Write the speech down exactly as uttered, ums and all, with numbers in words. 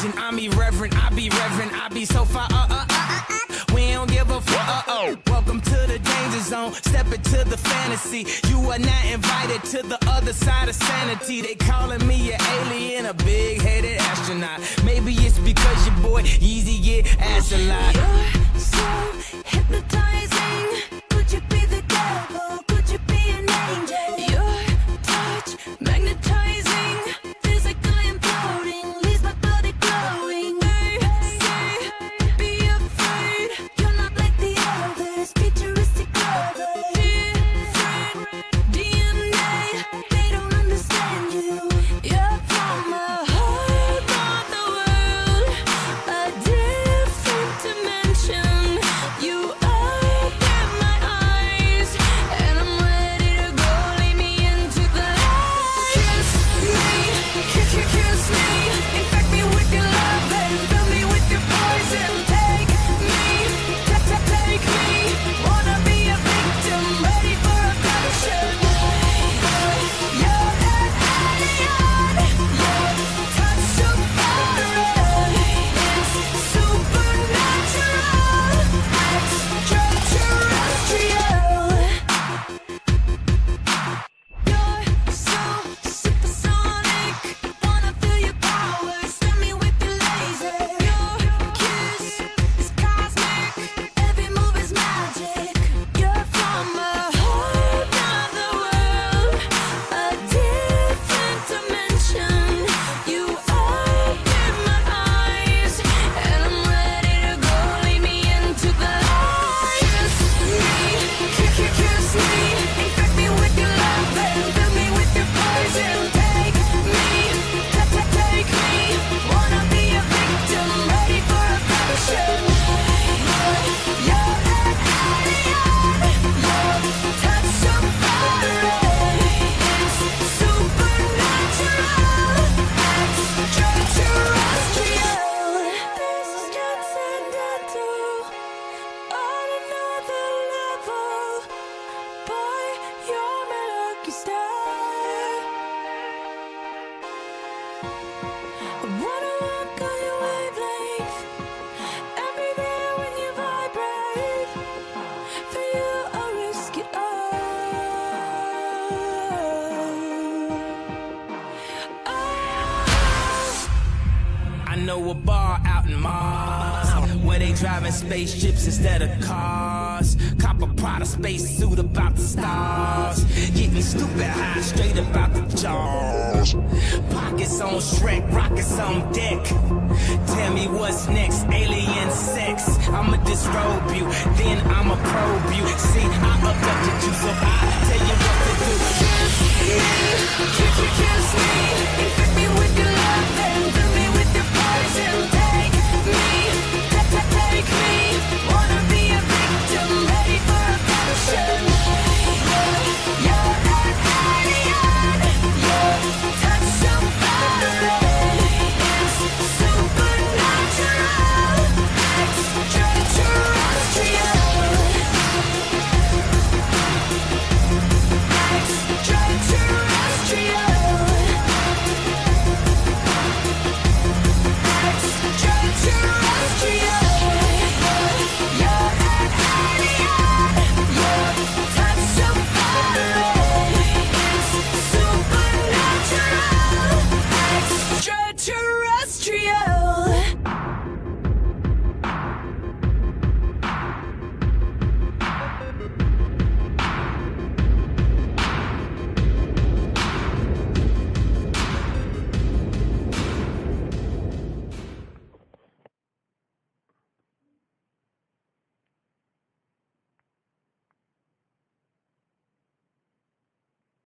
legend, I'm irreverent, I be reverent, I be so far, uh, uh, uh, uh. We don't give a fuck, uh, oh. Welcome to the danger zone, step into the fantasy. You are not invited to the other side of sanity. They calling me an alien, a big-headed astronaut. Maybe it's because your boy Yeezy get ass a lot. You're so hypnotizing. Could you be the devil? Could you be an angel? Your touch magnetizing. Feels like I am floating. Leaves my body glowing. They say, be afraid. You're not like the others. Futuristic lovers. Different D N A. They don't understand you. You're from a whole other world. A different dimension. You open my eyes, and I'm ready to go. Lead me into the light. Kiss me, kiss, kiss, kiss me. Infect me with your love and fill me with your poison. Take me, ta- ta- take me. Wanna be a victim, ready for a passion. You're an alien. Your touch so foreign. It's supernatural, extraterrestrial. You're so supersonic. Wanna feel your power. Stab me with your laser. Your kiss is cosmic. Every move is magic. You're from a whole other world, a different dimension. You open my eyes, and I'm ready to go. Lead me into the light. Kiss me, kiss, kiss, kiss me. Infect me with your love and fill me with your poison. Take me, ta- ta- take me. Wanna be a victim, ready for a passion. You're an alien. Your touch so foreign. It's supernatural, extraterrestrial. This is transcendental, on another level. By your lucky star, I wanna walk on your wavelength and be there when you vibrate. For you, I'll risk it all. I know a bar out in Mars where they driving spaceships instead of cars. Cop a Prada spacesuit about the stars. Getting stupid high straight about the jaws. Pockets on Shrek, rockets on deck. Tell me what's next, alien sex. I'ma disrobe you, then I'ma probe you. See, I abducted you, so I tell you what to do. Kiss me, kiss, kiss, kiss me.